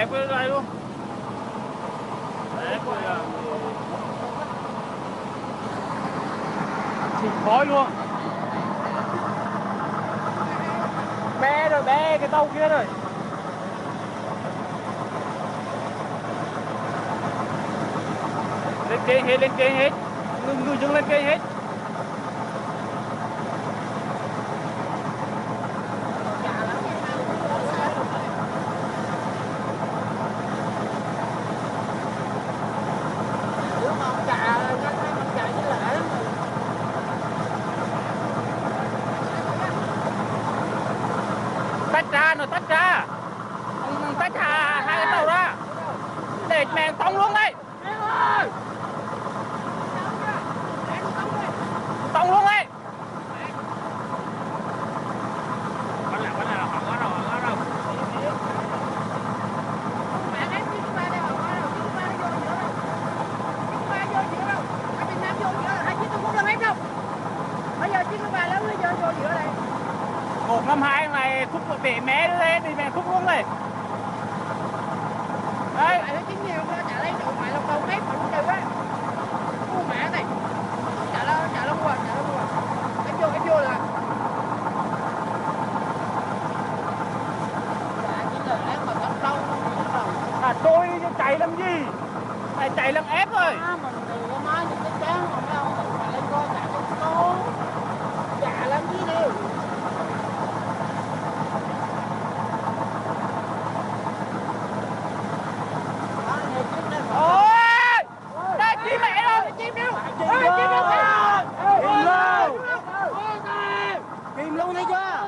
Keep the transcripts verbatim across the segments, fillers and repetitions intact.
ép cái đây luôn. Ép rồi à. Xịt khói luôn. Bé rồi, bé cái tàu kia rồi. Lên cây hết, lên cây hết. Người, người dừng lên cây hết. Tách ra, nó tách ra. Tách ra hai cái tàu ra. Để mẹ tông luôn đây. Tông luôn đây. Bắn lại, bắn lại, họ có đâu, họ có đâu. một năm hai này thúc để mé lên thì mẹ thúc luôn này. Đấy. Nó chín nhiều nó trả lấy đủ mày lông đâu mét mà cũng trừ á. Mua mẹ này. Trả lo trả lo qua, trả lo qua. Em vô em vô là. Dạ chỉ là ép mà tao đâu không. À tôi chạy làm gì? Mày chạy làm ép thôi. À mình thì có nói những cái chán mà mấy ông tự mà lên coi trả cho cô. Trả làm gì đâu. Ôi! Đây chim mẹ đâu? Chim đâu? Chim đâu? Chim đâu? Chim luôn thấy chưa?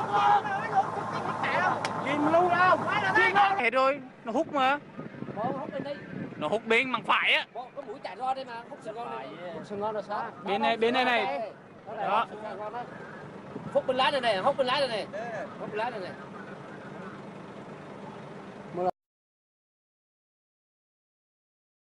Chim luôn đâu? Chim đâu? Hết rồi, nó hút mà. Nó hút bên bằng phải á. Có mũi chạy ra đây mà, hút sừng ngon này. Hút sừng ngon là sao? Bên này, bên này này. Đó. Hút bên lái này này, hút bên lái này này. Hút bên lái này này.